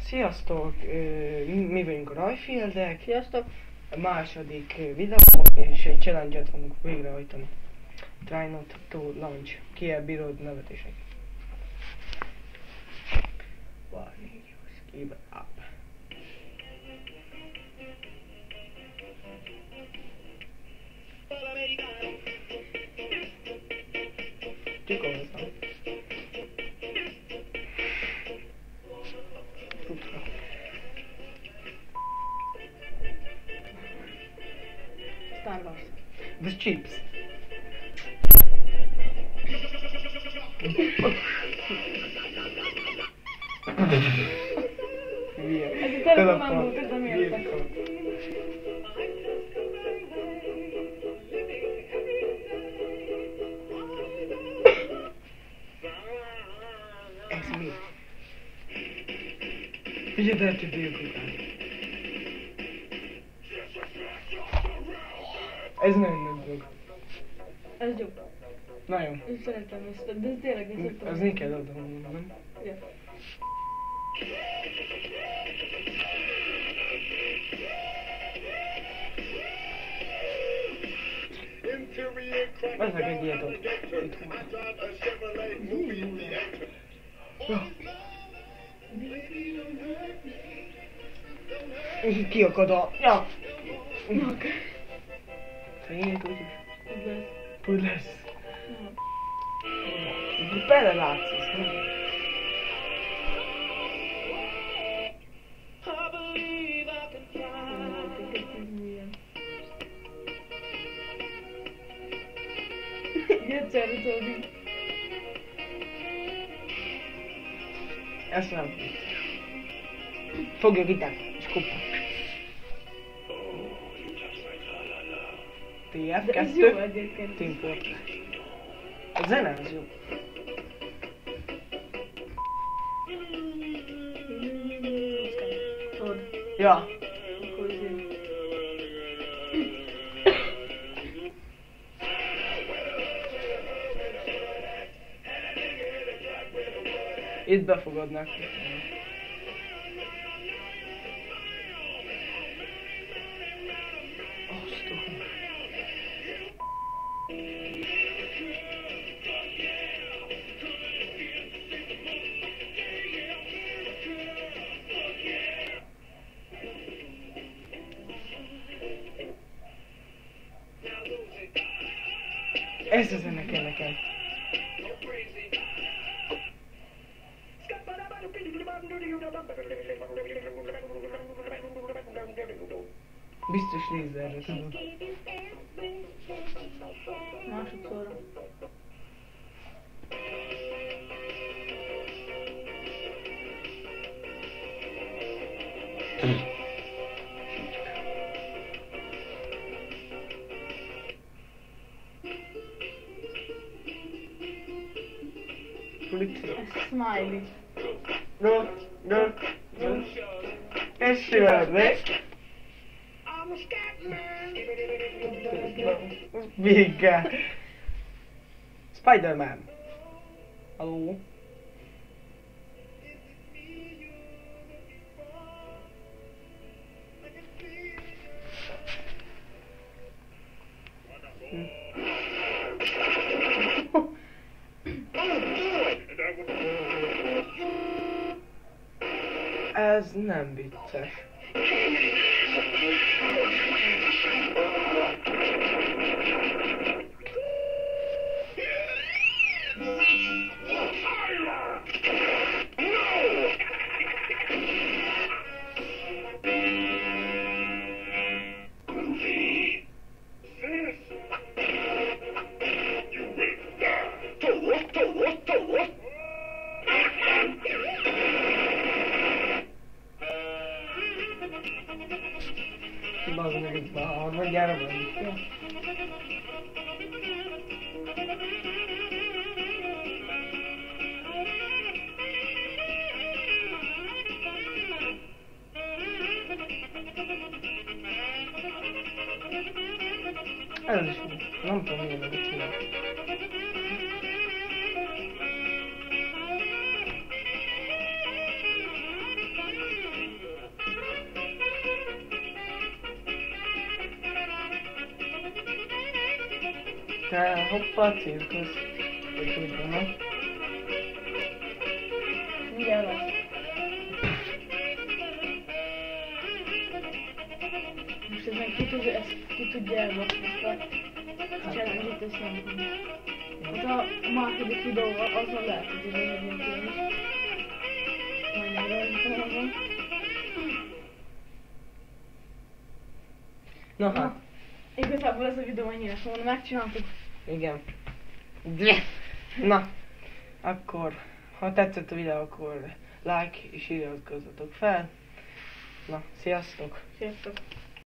Sziasztok! Mi vagyunk a Rajfieldek. Sziasztok! A második videó, és egy challenge-et fogunk végrehajtani. Try not to launch. Ki elbírod nevetések. Varnius, give up. Csikolozom. Star Wars. The chips. Ez a telefonám volt, ez nem értem. Ez mi? Figyeld el, hogy délkután. Ez nagyon nagy dolog. Ez jó. Nagyon. Én szeretem ezt, de ez tényleg ezt szeretem. Az neked adom, nem? Ja. Ezek egy ilyet ott. És itt kiakad a... Ja! Szegényét úgyis. Hogy lesz. Belelátsz ezt, nem? Gyertyára Tóbi. Ezt nem. Fogja a gitárt, és kuppa. De ez jó TF2. egyébként. Team Fortress. A zene az jó. Tudod, Ja. akkor izé. Itt befogadnak. Ez a zene kell nekem. Biztos lézerre tudod. Másodszorra. Ez Smiley. No. Ez sőrnek. Vége. Spider-Man. Halló? Ez nem vicces. Bazd meg itt már, harmadjára vagyunk. Ja. Ez is nem tudom milyen meg csinálni. Hoppa, cirkusz. Hogy úgy van, no? Mindjárt lesz. Most ezen ki tudja elbaszni ezt a challenge-et, ezt nem tudom. Hát a második videó azon lehet, hogy ez egy ilyen film is. Majd megjelent. Na hát, Igazából ez a videó annyira szóval megcsináltuk. igen. Na, akkor, ha tetszett a videó, akkor like és iratkozzatok fel. Na, sziasztok! Sziasztok!